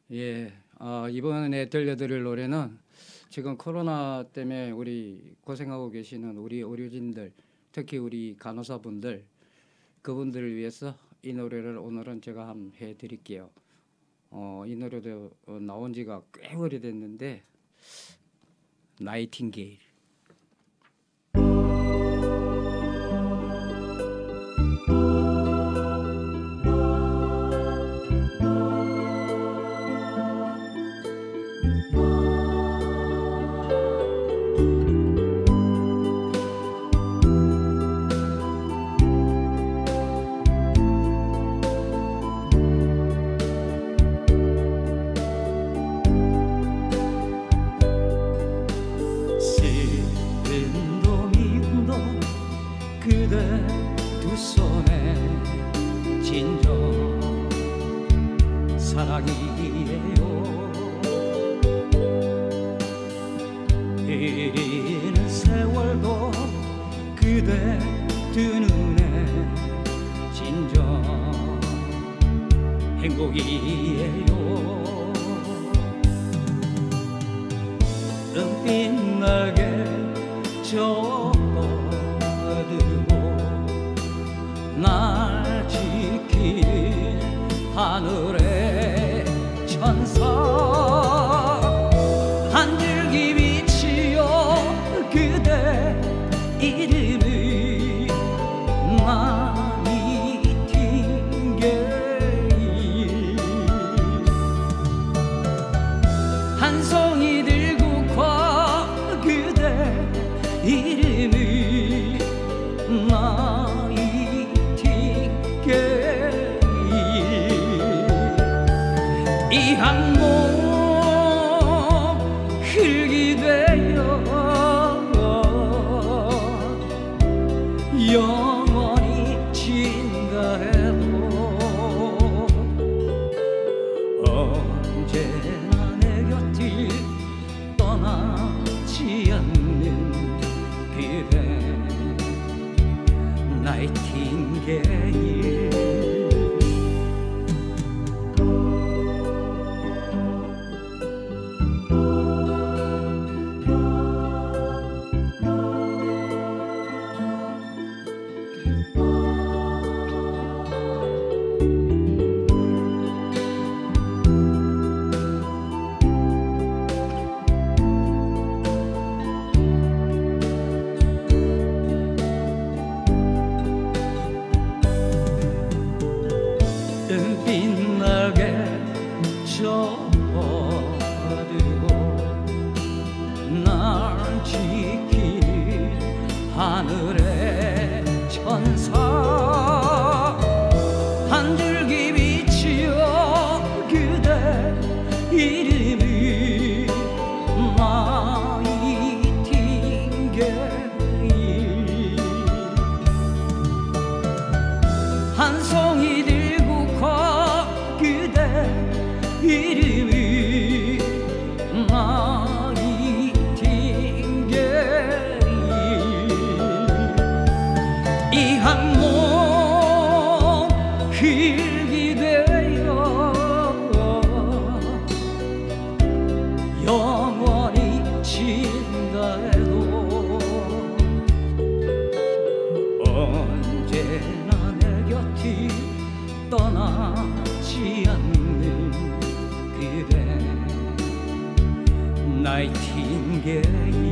예, 이번에 들려드릴 노래는 지금 코로나 때문에 우리 고생하고 계시는 우리 의료진들, 특히 우리 간호사분들, 그분들을 위해서 이 노래를 오늘은 제가 한번 해드릴게요. 이 노래도 나온 지가 꽤 오래됐는데, 나이팅게일. 그대 두 손에 진정 사랑이에요. 흐리는 세월도 그대 두 눈에 진정 행복이에요. 은빛 날개 접어두고 날 지킨 하늘의 천사, 한 줄기 빛이여 그대 이름이 나이팅게일. 한 송이 들고 가 그대 이름이 나이팅게일. 이 항목 흙이 되어 영원히 진다 해도 언제나 내 곁을 떠나지 않는 그대 나이팅게일. 은빛 날개 접어두고 날 지킨 하늘의 천사, 한 줄기 빛이여 그대 이름이 나이팅게일. 한 송이 이름이 나이팅게일. 이 항목 흙이 되어 영원히 진다 해도 언제나 내 곁을 떠나지 않는 그대 나이팅게일.